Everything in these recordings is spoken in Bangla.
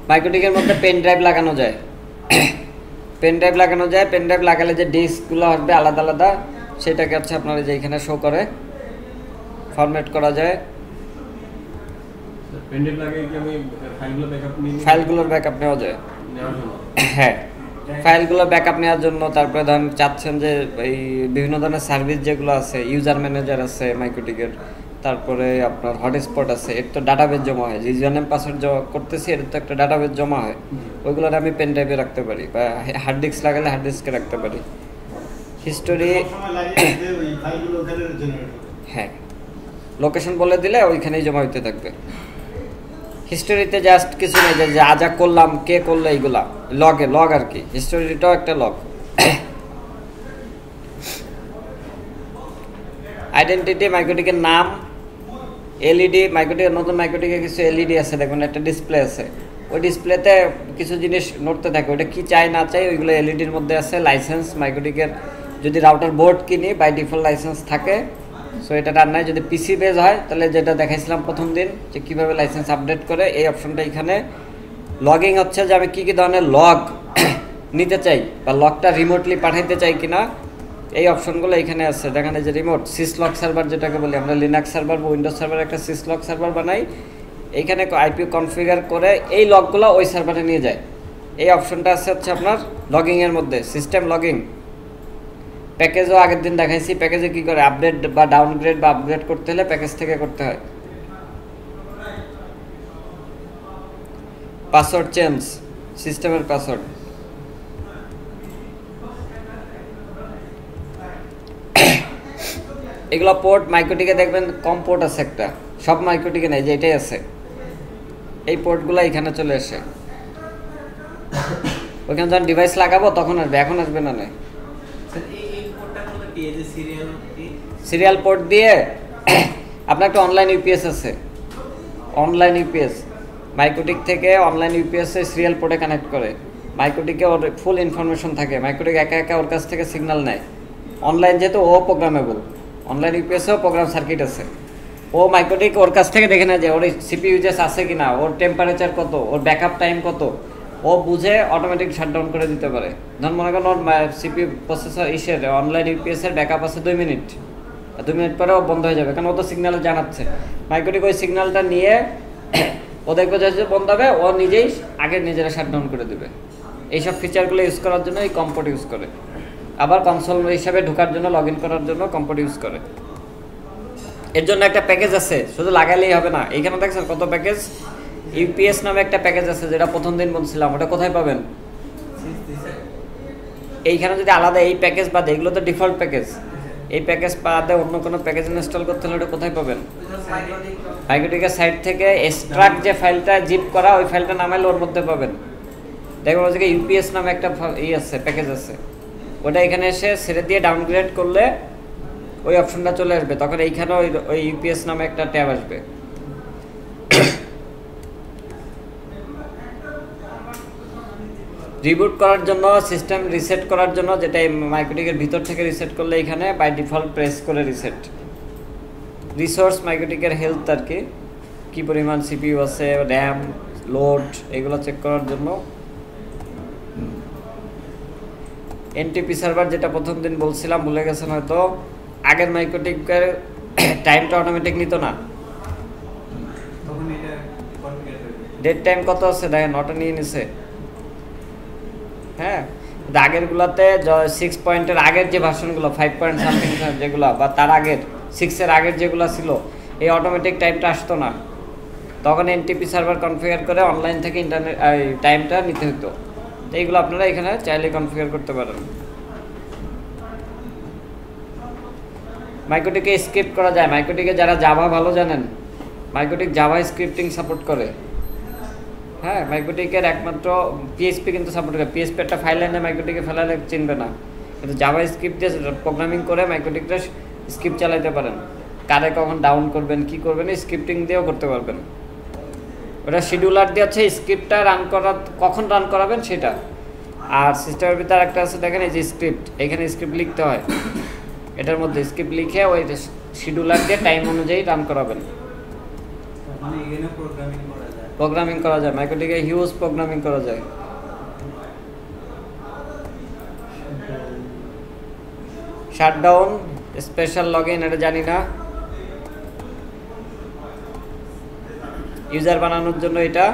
মাইক্রোটিকের মধ্যে পেন ড্রাইভ লাগানো যায়, পেন ড্রাইভ লাগালে যে ডিস্কগুলো আসবে আলাদা আলাদা, সেটাকে হচ্ছে আপনারা যে এখানে শো করে ফরম্যাট করা যায়। ফাইলগুলোর ব্যাকআপ নেওয়া যায়, হ্যাঁ ফাইলগুলোর ব্যাকআপ নেওয়ার জন্য। তারপরে ধরেন চাচ্ছেন যে এই বিভিন্ন ধরনের সার্ভিস যেগুলো আছে, ইউজার ম্যানেজার আছে মাইক্রোটিকের, তারপরে আপনার হটস্পট আছে, এর তো ডাটাবেস জমা হয়, যে ইউজারনেম পাসওয়ার্ড করতেছি এর তো একটা ডাটাবেস জমা হয়, ওইগুলো আমি পেন ড্রাইভে রাখতে পারি বা হার্ড ডিস্ক লাগালে হার্ড ডিস্কে রাখতে পারি। হিস্টোরি, হ্যাঁ লোকেশন বলে দিলে ওইখানেই জমা হইতে থাকবে। হিস্টোরিতে জাস্ট কিছু নেই, যে যা করলাম, কে করলো, এইগুলা লগ আর কি, হিস্টোরিটাও একটা লগ। আইডেন্টিটি, মাইক্রোটিকের নাম, এলইডি, মাইক্রোটিকের নতুন মাইক্রোটিকে কিছু এলইডি আছে, দেখুন একটা ডিসপ্লে আছে, ওই ডিসপ্লেতে কিছু জিনিস নড়তে থাকে, ওটা কি চাই না চাই ওইগুলো এলইডির মধ্যে আছে। লাইসেন্স, মাইক্রোটিকের যদি রাউটার বোর্ড কিনি বাই ডিফল্ট লাইসেন্স থাকে, সো এটা আর নাই। যদি পিসি বেজ হয় তাহলে যেটা দেখাইছিলাম প্রথম দিন যে কীভাবে লাইসেন্স আপডেট করে, এই অপশনটা এখানে। লগিং হচ্ছে যে আমি কী কী ধরনের লগ নিতে চাই বা লগটা রিমোটলি পাঠাইতে চাই কিনা, এই অপশনগুলো এখানে আছে। দেখেন এই যে রিমোট সিসলগ সার্ভার, যেটাকে বলি আমরা লিনাক্স সার্ভার বা উইন্ডোজ সার্ভার, একটা সিসলগ সার্ভার বানাই, এইখানে আইপি কনফিগার করে এই লগগুলো ওই সার্ভারে নিয়ে যায়। এই অপশনটা আছে হচ্ছে আপনার লগিংয়ের মধ্যে, সিস্টেম লগিং। প্যাকেজও আগের দিন দেখাইছি, প্যাকেজে কী করে আপডেট বা ডাউনগ্রেড বা আপগ্রেড করতে হলে প্যাকেজ থেকে করতে হয়। পাসওয়ার্ড চেঞ্জ, সিস্টেমের পাসওয়ার্ড, এগুলো পোর্ট। মাইক্রোটিকে দেখবেন কম পোর্ট আছে একটা, সব মাইক্রোটিকে নেই যে এটাই আছে, এই পোর্টগুলো এখানে চলে আসে। ওইখানে যখন ডিভাইস লাগাবো তখন আসবে, এখন আসবে না। নয় সিরিয়াল পোর্ট দিয়ে আপনার একটা অনলাইন ইউপিএস আছে, অনলাইন ইউপিএস মাইক্রোটিক থেকে অনলাইন ইউপিএসে সিরিয়াল পোর্টে কানেক্ট করে। মাইক্রোটিকে ওর ফুল ইনফরমেশন থাকে, মাইক্রোটিক একা একা ওর কাছ থেকে সিগন্যাল নেয়। অনলাইন যেহেতু ও প্রোগ্রামেবল, অনলাইন ইউপিএসেও প্রোগ্রাম সার্কিট আছে, ও মাইক্রোটিক ওর কাছ থেকে দেখে নেয় যে ওর সিপি ইউজেস আছে কিনা, ওর টেম্পারেচার কত, ওর ব্যাকআপ টাইম কত, ও বুঝে অটোমেটিক শাটডাউন করে দিতে পারে। ধরুন মনে করেন ওর সিপি প্রসেসর অনলাইন ইউপিএসের ব্যাকআপ আছে 2 মিনিট, 2 মিনিট পরে ও বন্ধ হয়ে যাবে, কারণ ও তো সিগন্যাল জানাচ্ছে। মাইক্রোটিক ওই সিগন্যালটা নিয়ে ও দেখবে যে বন্ধ হবে, ও নিজেই আগে নিজেরা শাটডাউন করে দেবে। এইসব ফিচারগুলো ইউজ করার জন্য এই কম্পোর্ট ইউজ করে। আবার কনসোল হিসাবে ঢোকার জন্য, লগ ইন করার জন্য কম্পোর্ট ইউজ করে। এর জন্য একটা প্যাকেজ আছে, শুধু লাগাইলেই হবে না। এইখানে দেখছেন কত প্যাকেজ, ইউপিএস নামে একটা প্যাকেজ আছে, যেটা প্রথম দিন বলছিলাম। ওটা কোথায় পাবেন? এইখানে যদি আলাদা এই প্যাকেজ বাদে, এগুলো তো ডিফল্ট প্যাকেজ, এই প্যাকেজ বাদে অন্য কোনো প্যাকেজ ইনস্টল করতে হলে ওটা কোথায় পাবেন? মাইক্রোটিকের সাইট থেকে এক্সট্রাক্ট যে ফাইলটা জিপ করা, ওই ফাইলটা নামাইলে ওর মধ্যে পাবেন। দেখবেন ওই ইউপিএস নামে একটা আছে, প্যাকেজ আছে, ওটা এখানে এসে ছেড়ে দিয়ে ডাউনগ্রেড করলে ওই অপশনটা চলে আসবে। তখন এইখানে ওই ইউপিএস নামে একটা ট্যাব আসবে। রিবুট করার জন্য, সিস্টেম রিসেট করার জন্য, যেটা মাইক্রোটিকের ভিতর থেকে রিসেট করলে এখানে বাই ডিফল্ট প্রেস করে রিসেট। রিসোর্স, মাইক্রোটিকের হেলথ আর কি, কী পরিমাণ সিপিইউ আছে, র্যাম, লোড, এগুলো চেক করার জন্য। এনটিপি সার্ভার, যেটা প্রথম দিন বলছিলাম, ভুলে গেছেন হয়তো, আগের মাইক্রোটিকের টাইমটা অটোমেটিক নিত না, ডেট টাইম কত আছে দেখেন, ওটা নিয়ে নিছে। হ্যাঁ, আগের গুলাতে 6 পয়েন্টের আগের যে ভার্সনগুলো, 5 পয়েন্ট সামথিং যেগুলো, বা তার আগের 6-এর আগের যেগুলো ছিল, এই অটোমেটিক টাইমটা আসতো না। তখন এনটিপি সার্ভার কনফিগার করে অনলাইন থেকে ইন্টারনেট টাইমটা নিতে হতো। তো এইগুলো আপনারা এখানে চাইলে কনফিগার করতে পারেন। মাইক্রোটিকে স্ক্রিপ্ট করা যায়। মাইক্রোটিকে যারা জাভা ভালো জানেন, মাইক্রোটিক জাভা স্ক্রিপ্টিং সাপোর্ট করে। হ্যাঁ, মাইক্রোটিকের একমাত্র পিএইচপি কিন্তু সাপোর্ট করে। পিএইচপি একটা ফাইল এনে মাইক্রোটিকে ফেলালে চিনবে না, কিন্তু জাভা স্ক্রিপ্ট দিয়ে প্রোগ্রামিং করে মাইক্রোটিকটা স্ক্রিপ্ট চালাইতে পারেন। কারে কখন ডাউন করবেন, কি করবেন, স্ক্রিপ্টিং দিয়েও করতে পারবেন। ওটা শিডিউলার দিয়ে হচ্ছে স্ক্রিপ্টটা রান করা, কখন রান করাবেন সেটা। আর সিস্টেমের ভিতরে একটা আছে দেখেন, এই যে স্ক্রিপ্ট, এখানে স্ক্রিপ্ট লিখতে হয়, এটার মধ্যে স্ক্রিপ্ট লিখে ওই শিডিউলার দিয়ে টাইম অনুযায়ী রান করাবেন। প্রোগ্রামিং করা যায়, মাইক্রোটিকে হিউজ প্রোগ্রামিং করা যায়। শাটডাউন, স্পেশাল লগইন, এটা জানি না। ইউজার বানানোর জন্য এটা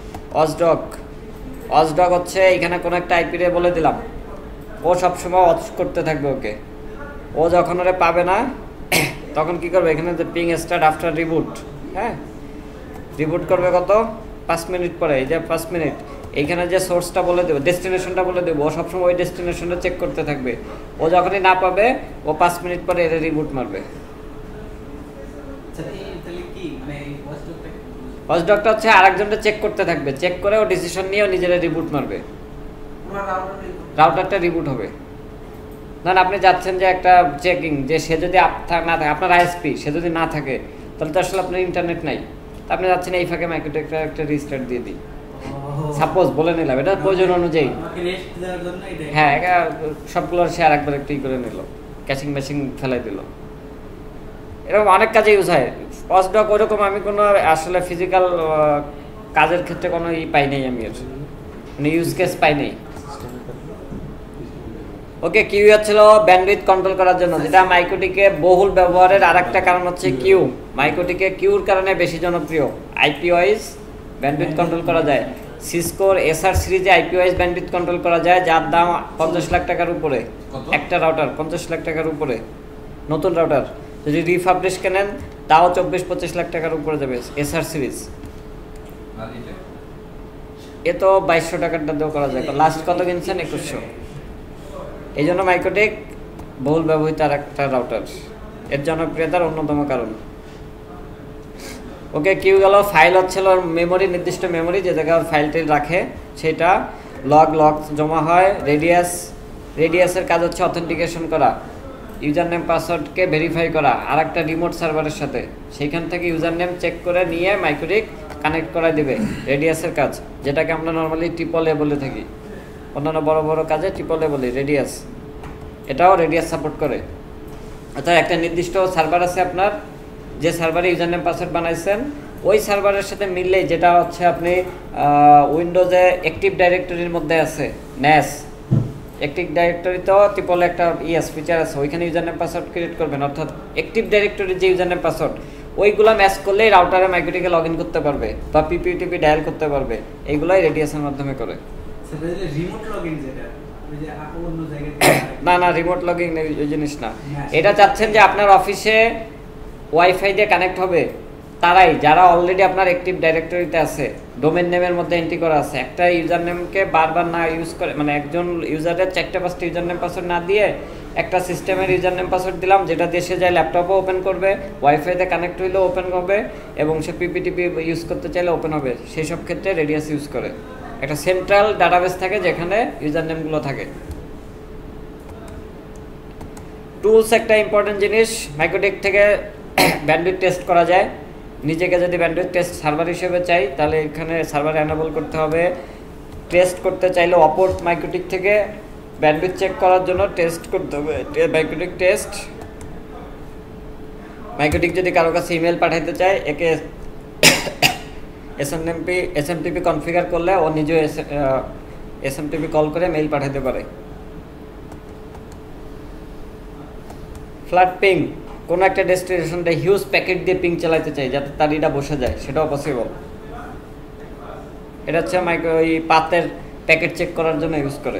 অজডক হচ্ছে এখানে কোনো একটা আইপি রে বলে দিলাম, ও সবসময় অজ করতে থাকবে ওকে। ও যখন ওরে পাবে না তখন কি করবে, এখানে যে পিং স্টার্ট আফটার রিবুট, হ্যাঁ রিবুট করবে কত 5 মিনিট পরে, এই যে 5 মিনিট, এইখানে যে সোর্সটা বলে দেবো, ডেস্টিনেশনটা বলে দেবো, ও সবসময় ওই ডেস্টিনেশনটা চেক করতে থাকবে। ও যখনই না পাবে ও 5 মিনিট পরে এর রিবুট মারবে। ওয়াচডগটা হচ্ছে আরেকজনটা চেক করতে থাকবে, চেক করে ও ডিসিশন নিয়ে ও নিজেরা রিবুট মারবে, রাউটারটা রিবুট হবে। না আপনি যাচ্ছেন যে একটা চেকিং, যে সে যদি না থাকে, আপনার আইএসপি সে যদি না থাকে তাহলে তো আসলে আপনার ইন্টারনেট নাই, তা আপনি যাচ্ছেন এই ফাঁকে মাইক্রোটেকটা একটা রিস্টার্ট দিয়ে দিই, সাপোজ বলে নিলাম, এটা প্রয়োজন অনুযায়ী। হ্যাঁ, সবগুলোর সে আর একবার একটু করে নিল, ক্যাচিং ম্যাচিং ফেলাই দিল, এরকম অনেক কাজে ইউজ হয় ওয়াচডগ। ওরকম আমি কোনো আসলে ফিজিক্যাল কাজের ক্ষেত্রে কোনো পাই নাই, আমি মানে ইউজ কেস পাই নাই। ওকে, কিউ হচ্ছিল ব্যান্ডউইথ কন্ট্রোল করার জন্য, যেটা মাইক্রোটিকে বহুল ব্যবহারের আরেকটা কারণ হচ্ছে কিউ। মাইক্রোটিকে কিউর কারণে বেশি জনপ্রিয়। আইপি ওয়াইজ ব্যান্ডউইথ কন্ট্রোল করা যায়। সিসকোর এসআর সিরিজে আইপি ওয়াইজ ব্যান্ডউইথ কন্ট্রোল করা যায়, যার দাম 50 লাখ টাকার উপরে, একটা রাউটার 50 লাখ টাকার উপরে। নতুন রাউটার যদি রিফাবলিশ কেনেন তাও 24-25 লাখ টাকার উপরে যাবে এসআর সিরিজ। এ তো 2200 টাকারটা দিয়েও করা যায়, লাস্ট কত কিনছেন 2100। এই জন্য মাইক্রোটেক বহুল ব্যবহৃত আর একটা রাউটার, এর জনপ্রিয়তার অন্যতম কারণ। ওকে, কিউ গেল। ফাইল হচ্ছিল মেমোরি, নির্দিষ্ট মেমোরি যে জায়গায় ফাইলটি রাখে সেটা লগ জমা হয়। রেডিয়াসের কাজ হচ্ছে অথেন্টিকেশন করা, ইউজার নেম পাসওয়ার্ডকে ভেরিফাই করা আর একটা রিমোট সার্ভারের সাথে, সেইখান থেকে ইউজার নেম চেক করে নিয়ে মাইক্রোটিক কানেক্ট করা দেবে। রেডিয়াসের কাজ, যেটাকে আমরা নর্মালি ট্রিপল-এ বলে থাকি, অন্যান্য বড় বড় কাজে ট্রিপল-এ বলি রেডিয়াস, এটাও রেডিয়াস সাপোর্ট করে। অর্থাৎ একটা নির্দিষ্ট সার্ভার আছে আপনার, যে সার্ভারে ইউজার নেম পাসওয়ার্ড বানাইছেন ওই সার্ভারের সাথে মিললেই, যেটা হচ্ছে আপনি উইন্ডোজে অ্যাক্টিভ ডাইরেক্টরির মধ্যে আছে ন্যাস, অ্যাক্টিভ ডাইরেক্টরিতেও ট্রিপল একটা ফিচার আছে, ওইখানে ইউজার নেম পাসওয়ার্ড ক্রিয়েট করবেন। অর্থাৎ অ্যাক্টিভ ডাইরেক্টরির যে ইউজার নেম পাসওয়ার্ড ওইগুলো ম্যাচ করলেই রাউটারে মাইক্রোটিকে লগ ইন করতে পারবে বা পিপিটিপি ডায়াল করতে পারবে, এইগুলাই রেডিয়াসের মাধ্যমে করে। না রিমোট লগইন ওই জিনিস না। এটা চাচ্ছেন যে আপনার অফিসে ওয়াইফাই দিয়ে কানেক্ট হবে তারাই, যারা অলরেডি আপনার অ্যাক্টিভ ডাইরেক্টরিতে আছে, ডোমেন নেমের মধ্যে এন্ট্রি করা আছে। একটা ইউজার নেমকে বারবার না ইউজ করে, মানে একজন ইউজারের 4-5টা ইউজার নেম পাসওয়ার্ড না দিয়ে একটা সিস্টেমের ইউজার নেম পাসওয়ার্ড দিলাম, যেটা দেশে যায় ল্যাপটপও ওপেন করবে, ওয়াইফাইতে কানেক্ট হইলেও ওপেন হবে এবং সে পিপিটিপি ইউজ করতে চাইলে ওপেন হবে। সেই সব ক্ষেত্রে রেডিয়াস ইউজ করে। একটা সেন্ট্রাল ডাটাবেস থাকে যেখানে ইউজার নেমগুলো থাকে। টুলস একটা ইম্পর্টেন্ট জিনিস। মাইক্রোটেক থেকে ব্যান্ডউইথ টেস্ট করা যায়। নিজেকে যদি ব্যান্ডউইথ টেস্ট সার্ভার হিসেবে চাই তাহলে এখানে সার্ভার এনেবল করতে হবে। টেস্ট করতে চাইলে অপর মাইক্রোটেক থেকে ব্যান্ডউইথ চেক করার জন্য টেস্ট করতে হবে, মাইক্রোটেক টেস্ট। মাইক্রোটেক যদি কারো কাছে ইমেল পাঠাইতে চায়, একে এসএমটিপি কনফিগার করলে ও নিজে এসএমটিপি কল করে মেইল পাঠাতে পারে। ফ্ল্যাট পিং, কোনো একটা ডেস্টিনেশনটা হিউজ প্যাকেট দিয়ে পিং চালাতে চাই যাতে তার এটা বসে যায়, সেটাও পসিবল। এটা হচ্ছে ওই পাতের প্যাকেট চেক করার জন্য ইউজ করে।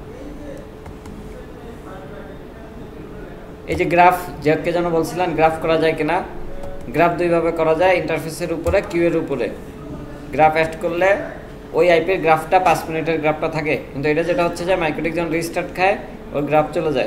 এই যে গ্রাফ, যাকে যেন বলছিলেন গ্রাফ করা যায় কিনা, গ্রাফ দুইভাবে করা যায়, ইন্টারফেসের উপরে, কিউ এর উপরে। গ্রাফ অ্যাড করলে ওই আইপির গ্রাফটা 5 মিনিটের গ্রাফটা থাকে, কিন্তু এটা যেটা হচ্ছে যে মাইক্রোটেক যখন রিস্টার্ট খায় ওই গ্রাফ চলে যায়।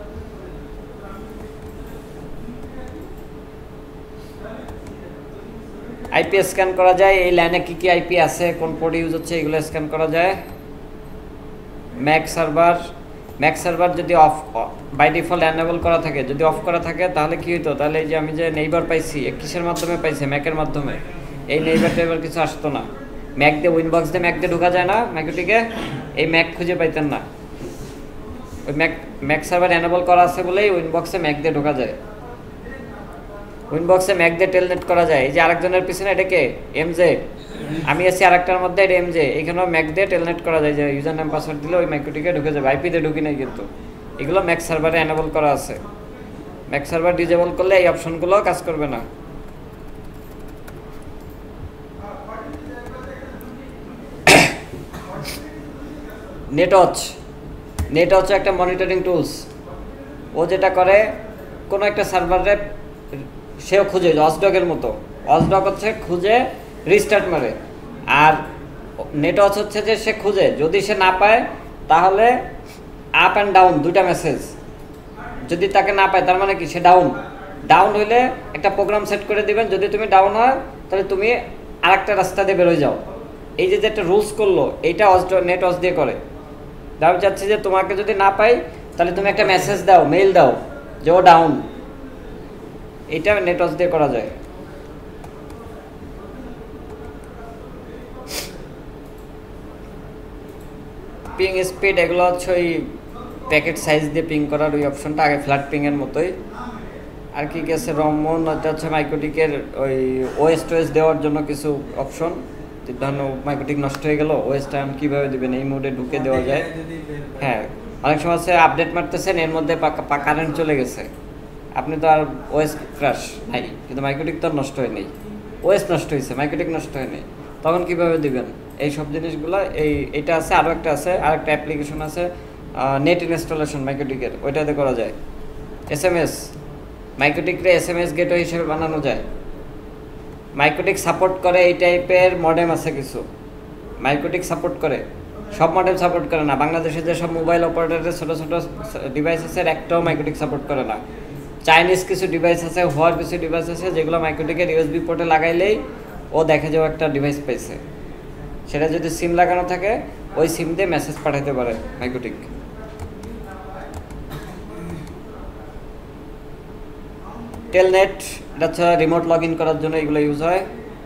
আইপি স্ক্যান করা যায়, এই লাইনে কি কি আইপি আছে, কোন পোর্ট ইউজ হচ্ছে, এগুলো স্ক্যান করা যায়। ম্যাক সার্ভার যদি অফ বাই ডিফল্ট এনেবল করা থাকে, যদি অফ করা থাকে তাহলে কি হইতো, তাহলে এই যে আমি যে নেইবার পাইছি কিসের মাধ্যমে পাইছি, ম্যাকের মাধ্যমে, এই নেইবার টেইবার কিছু আসতো না। ম্যাক দিয়ে উইনবক্স দিয়ে ম্যাক দিয়ে ঢোকা যায় না মাইক্রোটিকে, এই ম্যাক খুঁজে পাইতেন না। ওই ম্যাক সার্ভার এনেবল করা আছে বলেই উইনবক্সে ম্যাক দিয়ে ঢোকা যায়, উইনবক্সে ম্যাক দিয়ে টেলনেট করা যায়। এই যে আরেকজনের পিছনে এটাকে এমজে আমি আছি আরেকটার মধ্যে এটা এমজে, এখানেও ম্যাক দিয়ে টেলনেট করা যায়, যে ইউজার নেম পাসওয়ার্ড দিলে ওই ম্যাকটিকে ঢুকে যাবে, আইপিতে ঢুকি নাই কিন্তু। এগুলো ম্যাক সার্ভারে এনেবল করা আছে। ম্যাক সার্ভার ডিজেবল করলে এই অপশনগুলো কাজ করবে না। নেটওয়াচ একটা মনিটরিং টুলস। ও যেটা করে, কোনো একটা সার্ভারে সেও খুঁজে, ওয়াচডগের মতো। ওয়াচডগ হচ্ছে খুঁজে রিস্টার্ট মারে, আর নেটওয়াচ হচ্ছে যে সে খুঁজে, যদি সে না পায় তাহলে আপ অ্যান্ড ডাউন দুইটা মেসেজ। যদি তাকে না পায় তার মানে কি সে ডাউন হইলে একটা প্রোগ্রাম সেট করে দিবেন, যদি তুমি ডাউন হয় তাহলে তুমি আরেকটা রাস্তা দিয়ে বেরোয় যাও। এই যে একটা রুলস করলো, এইটা নেটওয়াচ দিয়ে করে। আমি চাচ্ছি যে তোমাকে যদি না পাই তাহলে তুমি একটা মেসেজ দাও, মেইল দাও যে ও ডাউন। এটা নেটওয়াচ দিয়ে করা যায়। পিং স্পিড, এগুলো হচ্ছে ওই প্যাকেট সাইজ দিয়ে পিং করার ওই অপশনটা, আগে ফ্ল্যাট পিংয়ের মতোই। আর কি আছে রমন, এটা হচ্ছে মাইক্রোটিকের ওই ওএস টোএস দেওয়ার জন্য কিছু অপশন। ধরুন মাইক্রোটিক নষ্ট হয়ে গেল, ওএসটা কীভাবে দেবেন, এই মোডে ঢুকে দেওয়া যায়। হ্যাঁ, অনেক সময় আছে আপডেট মারতেছেন, এর মধ্যে কারেন্ট চলে গেছে, আপনি তো আর ওএস ক্র্যাশ নাই, কিন্তু মাইক্রোটিক তো নষ্ট হয় নেই, ওএস নষ্ট হয়েছে, মাইক্রোটিক নষ্ট হয়নি, তখন কিভাবে দিবেন এই সব জিনিসগুলো। এইটা আছে, আরও একটা আছে, আরেকটা অ্যাপ্লিকেশন আছে নেট ইনস্টলেশন মাইক্রোটিকের, ওইটাতে করা যায়। এসএমএস, মাইক্রোটিকরে এসএমএস গেটওয়ে হিসেবে বানানো যায়। মাইক্রোটিক সাপোর্ট করে এই টাইপের মডেম আছে কিছু, মাইক্রোটিক সাপোর্ট করে, সব মডেম সাপোর্ট করে না। বাংলাদেশে যে সব মোবাইল অপারেটরের ছোটো ছোটো ডিভাইস আছে, একটাও মাইক্রোটিক সাপোর্ট করে না। চাইনিজ কিছু ডিভাইস আছে, হোয়ার কিছু ডিভাইস আছে, যেগুলো মাইক্রোটিকের ইউএসবি পোর্টে লাগাইলেই ও দেখে যে ও একটা ডিভাইস পাইছে। সেটা যদি সিম লাগানো থাকে, ওই সিম দিয়ে মেসেজ পাঠাতে পারে মাইক্রোটিক। টেলনেট, এটা হচ্ছে রিমোট লগ ইন করার জন্য এগুলো ইউজ হয়।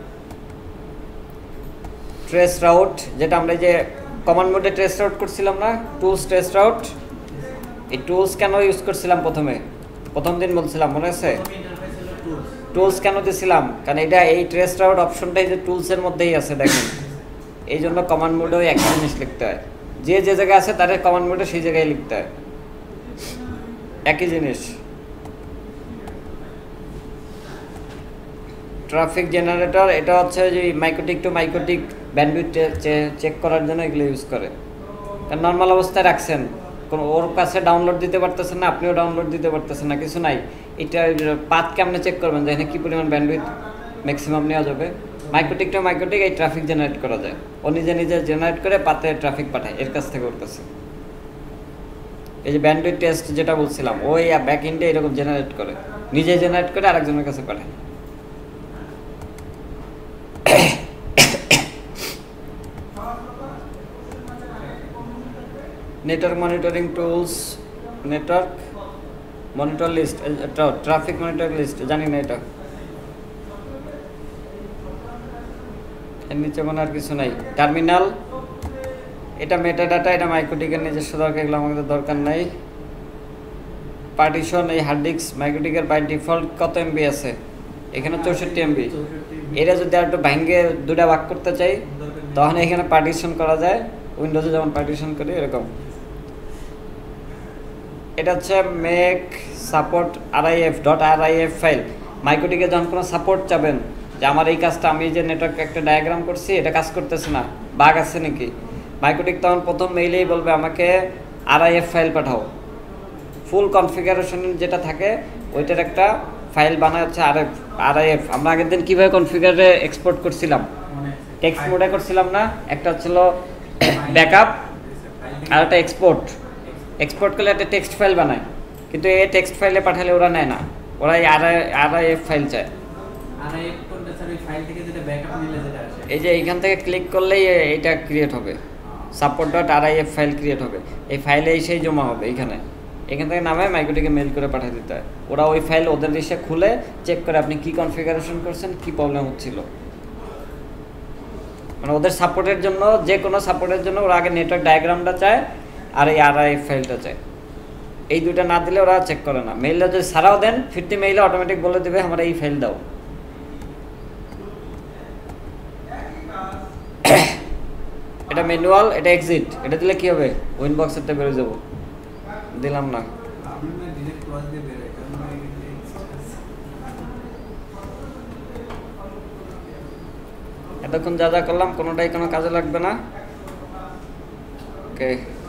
ট্রেস রাউট, যেটা আমরা যে কমান্ড মোডে ট্রেস রাউট করছিলাম না, টুলস ট্রেস রাউট। এই টুলস কেন ইউজ করছিলাম প্রথম দিন বলছিলাম, মনে আছে? টুলস কেন দিছিলাম? কারণ এটা এই ট্রেস রাউট অপশনটাই যে টুলসের মধ্যেই আছে, দেখেন। এই জন্য কমান্ড মোডেও একটা জিনিস লিখতে হয়, যে জায়গায় আছে তাদের কমান্ড মোডে সেই জায়গায় লিখতে হয়, একই জিনিস। ট্রাফিক জেনারেটর, এটা হচ্ছে যে MikroTik to MikroTik bandwidth check করার জন্য এগুলো ইউজ করে। কারণ নর্মাল অবস্থায় রাখছেন, কোনো ওর কাছে ডাউনলোড দিতে পারতেছেন না, আপনিও ডাউনলোড দিতে পারতেছেন না, কিছু নাই। এটা পাথ কেমনে চেক করবেন যে এখানে কী পরিমাণ ব্যান্ডউইথ ম্যাক্সিমাম নেওয়া যাবে? মাইক্রোটিক টু মাইক্রোটিক এই ট্রাফিক জেনারেট করা যায়, ও নিজে জেনারেট করে পাতে ট্রাফিক পাঠায় এর কাছ থেকে ওর কাছে। এই যে ব্যান্ডউইথ টেস্ট যেটা বলছিলাম, ওই ব্যাক এন্ডে এরকম জেনারেট করে, নিজে জেনারেট করে আরেকজনের কাছে পাঠায়। Network monitoring tools, network monitor list, traffic monitor list, জানি না এটা। এর নিচে মনে আর কিছু নাই। টার্মিনাল, এটা মেটা ডাটা, এটা মাইক্রোটিকের নিজস্ব দরকার, এগুলো আমাদের দরকার নাই। পার্টিশন, এই হার্ড ডিস্ক মাইক্রোটিকের বাই ডিফল্ট কত এমবি আছে? এখানে 64 এমবি। এটা যদি আর একটু ভাঙ্গে দুটা ভাগ করতে চাই, তখন এখানে পার্টিশন করা যায়, উইন্ডোজে যেমন পার্টিশন করি এরকম। এটা হচ্ছে মেক সাপোর্ট RIF ফাইল। মাইক্রোটিকে যখন কোনো সাপোর্ট চাবেন, যে আমার এই কাজটা, আমি যে নেটওয়ার্ক একটা ডায়াগ্রাম করছি এটা কাজ করতেছে না, বাগ আছে নাকি, মাইক্রোটিক তখন প্রথম মেইলেই বলবে আমাকে RIF ফাইল পাঠাও। ফুল কনফিগারেশন যেটা থাকে ওইটার একটা ফাইল বানায় হচ্ছে RIF। আমরা আগের দিন কীভাবে কনফিগারে এক্সপোর্ট করছিলাম, টেক্সট মোডে করছিলাম না? একটা হচ্ছিল ব্যাকআপ আর একটা এক্সপোর্ট করলে একটা টেক্সট ফাইল বানায়, কিন্তু এই টেক্সট ফাইলে পাঠালে ওরা নেয় না, ওরা এই RIF ফাইল চায়। এই যে এইখান থেকে ক্লিক করলেই এইটা ক্রিয়েট হবে, support.RIF ফাইল ক্রিয়েট হবে। এই ফাইলে এসেই জমা হবে এখান থেকে নামে মাইক্রোটিকে মেল করে পাঠিয়ে দিতে হয়। ওরা ওই ফাইল ওদের এসে খুলে চেক করে আপনি কি কনফিগারেশন করছেন, কি প্রবলেম হচ্ছিল। মানে ওদের সাপোর্টের জন্য, যে কোনো সাপোর্টের জন্য ওরা আগে নেটওয়ার্ক ডায়াগ্রামটা চায় আর এই RIF ফাইলটা চায়। এই দুটো না দিলে ওরা চেক করে না। মেইলটা যদি সারাও দেন, ফিরতি মেইলে অটোমেটিক বলে দেবে আমার এই ফাইল দাও। এটা ম্যানুয়াল, এটা এক্সিট। এটা দিলে কি হবে? উইন বক্সেরটা বেরো যাব। দিলাম না। এতক্ষণ যা যা করলাম কোনোটাই কোনো কাজে লাগবে না। ওকে।